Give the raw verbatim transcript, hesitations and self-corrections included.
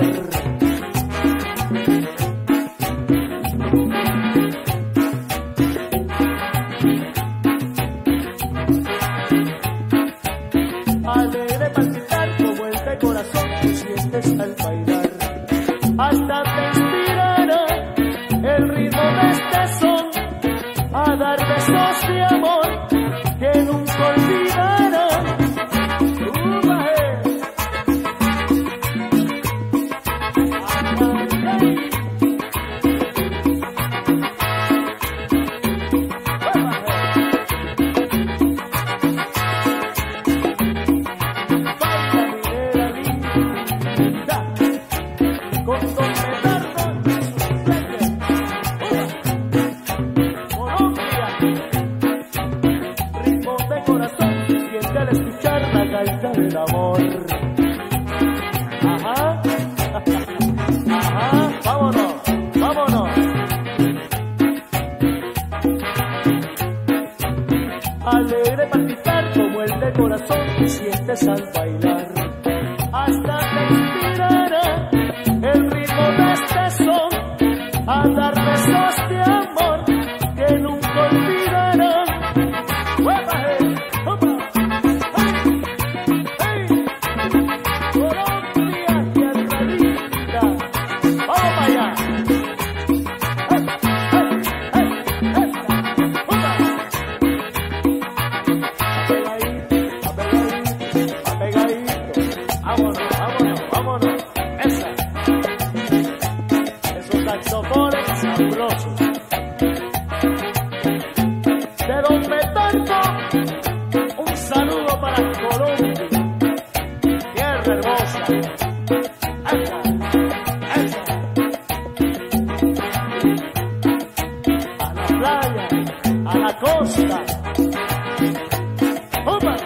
Alegre palpitar como el de corazón tú sientes al bailar. Hasta te inspirará el ritmo de este son a dar besos de amor que nunca olvidarán. Uh, baje. Al escuchar la gaita del amor. Ajá, ajá, vámonos, vámonos. Alegre palpitar como el de corazón tú sientes al bailar. Hasta te inspirará el ritmo de este son a dar besos de amor que nunca olvidarán. ¡Uepa, eh! ¡Opa! Saxofones sabrosos de Don Betanco, un saludo para Colombia, tierra hermosa. Esa, esa. A la playa, a la costa. ¡Opa!